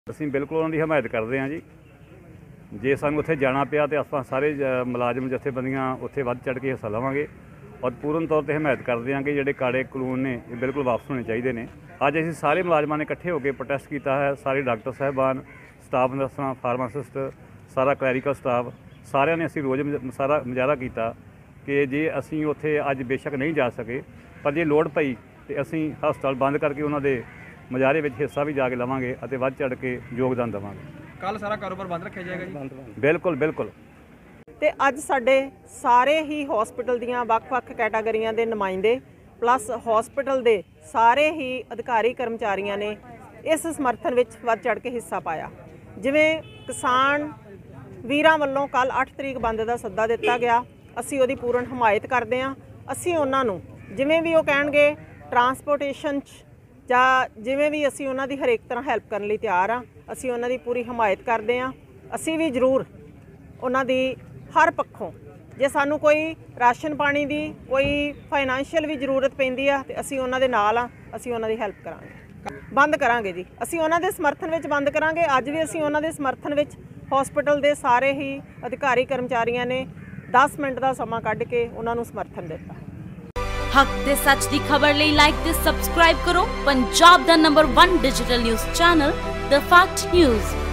ਅਸੀਂ ਬਿਲਕੁਲ ਉਹਨਾਂ ਦੀ ਹਮਾਇਤ ਕਰਦੇ ਹਾਂ ਜੀ। ਜੇ ਸਾਨੂੰ ਉੱਥੇ ਜਾਣਾ ਪਿਆ ਤਾਂ ਆਪਾਂ ਸਾਰੇ ਮੁਲਾਜ਼ਮ ਜਥੇਬੰਦੀਆਂ ਉੱਥੇ ਵੱਧ ਚੜ੍ਹ ਕੇ ਹਿੱਸਾ ਲਵਾਂਗੇ ਔਰ ਪੂਰਨ ਤੌਰ 'ਤੇ ਹਮਾਇਤ ਕਰਦੇ ਹਾਂ ਕਿ ਜਿਹੜੇ ਕਾਲੇ ਕਾਨੂੰਨ ਨੇ ਇਹ ਬਿਲਕੁਲ ਵਾਪਸ ਹੋਣੇ ਚਾਹੀਦੇ ਨੇ। ਅੱਜ ਅਸੀਂ ਸਾਰੇ ਮੁਲਾਜ਼ਮਾਂ ਨੇ ਇਕੱਠੇ ਹੋ ਕੇ ਪ੍ਰੋਟੈਸਟ ਕੀਤਾ ਹੈ। ਸਾਰੇ ਡਾਕਟਰ ਸਾਹਿਬਾਨ, ਸਟਾਫ ਨਰਸਾਂ, ਫਾਰਮਾਸਿਸਟ, ਸਾਰਾ ਕਲੈਰੀਕਲ ਸਟਾਫ, ਸਾਰਿਆਂ ਨੇ ਅਸੀਂ ਰੋਜ਼ ਸਾਰਾ ਮੁਜ਼ਾਹਰਾ ਕੀਤਾ ਕਿ ਜੇ ਅਸੀਂ ਉੱਥੇ ਅੱਜ ਬੇਸ਼ੱਕ ਨਹੀਂ ਜਾ ਸਕੇ, ਪਰ ਜੇ ਲੋੜ ਪਈ ਤਾਂ ਅਸੀਂ ਹਸਪਤਾਲ ਬੰਦ ਕਰਕੇ ਉਹਨਾਂ ਦੇ ਮੁਜ਼ਾਹਰੇ ਵਿੱਚ ਹਿੱਸਾ ਵੀ ਜਾ ਕੇ ਲਵਾਂਗੇ ਅਤੇ ਵੱਧ ਚੜ੍ਹ ਕੇ ਯੋਗਦਾਨ ਦੇਵਾਂਗੇ। ਕੱਲ ਸਾਰਾ ਕਾਰੋਬਾਰ ਬੰਦ ਰੱਖਿਆ ਜਾਏਗਾ ਜੀ? ਬਿਲकुल बिल्कुल। ਤੇ ਅੱਜ ਸਾਡੇ ਸਾਰੇ ਹੀ ਹਸਪੀਟਲ ਦੀਆਂ ਵੱਖ-ਵੱਖ ਕੈਟਾਗਰੀਆਂ ਦੇ ਨੁਮਾਇੰਦੇ ਪਲੱਸ ਹਸਪੀਟਲ ਦੇ ਸਾਰੇ ਹੀ ਅਧਿਕਾਰੀ ਕਰਮਚਾਰੀਆਂ ਨੇ ਇਸ ਸਮਰਥਨ ਵਿੱਚ ਵੱਧ ਚੜ੍ਹ ਕੇ ਹਿੱਸਾ ਪਾਇਆ। ਜਿਵੇਂ ਕਿਸਾਨ ਵੀਰਾਂ ਵੱਲੋਂ ਕੱਲ 8 ਤਰੀਕ ਬੰਦ ਦਾ ਸੱਦਾ ਦਿੱਤਾ ਗਿਆ, ਅਸੀਂ ਉਹਦੀ ਪੂਰਨ ਹਮਾਇਤ ਕਰਦੇ ਹਾਂ। ਅਸੀਂ ਉਹਨਾਂ ਨੂੰ ਜਿਵੇਂ ਵੀ ਉਹ ਕਹਿਣਗੇ ਟਰਾਂਸਪੋਰਟੇਸ਼ਨ 'ਚ ਜਾਂ ਜਿਵੇਂ ਵੀ ਅਸੀਂ ਉਹਨਾਂ ਦੀ ਹਰੇਕ ਤਰ੍ਹਾਂ ਹੈਲਪ ਕਰਨ ਲਈ ਤਿਆਰ ਹਾਂ। ਅਸੀਂ ਉਹਨਾਂ ਦੀ ਪੂਰੀ ਹਮਾਇਤ ਕਰਦੇ ਹਾਂ। ਅਸੀਂ ਵੀ ਜ਼ਰੂਰ ਉਹਨਾਂ ਦੀ ਹਰ ਪੱਖੋਂ ਜੇ ਸਾਨੂੰ ਕੋਈ ਰਾਸ਼ਨ ਪਾਣੀ ਦੀ ਕੋਈ ਫਾਈਨੈਂਸ਼ੀਅਲ ਵੀ ਜ਼ਰੂਰਤ ਪੈਂਦੀ ਆ ਤੇ ਅਸੀਂ ਉਹਨਾਂ ਦੇ ਨਾਲ ਆ, ਅਸੀਂ ਉਹਨਾਂ ਦੀ ਹੈਲਪ ਕਰਾਂਗੇ, ਬੰਦ ਕਰਾਂਗੇ ਜੀ। ਅਸੀਂ ਉਹਨਾਂ ਦੇ ਸਮਰਥਨ ਵਿੱਚ ਬੰਦ ਕਰਾਂਗੇ। ਅੱਜ ਵੀ ਅਸੀਂ ਉਹਨਾਂ ਦੇ ਸਮਰਥਨ ਵਿੱਚ ਹਸਪੀਟਲ ਦੇ ਸਾਰੇ ਹੀ ਅਧਿਕਾਰੀ ਕਰਮਚਾਰੀਆਂ ਨੇ 10 ਮਿੰਟ ਦਾ ਸਮਾਂ ਕੱਢ ਕੇ ਉਹਨਾਂ ਨੂੰ ਸਮਰਥਨ ਦਿੱਤਾ। हक ते सच दी खबर लई लाइक ते सब्सक्राइब करो पंजाब दा number 1 digital news channel the fact news.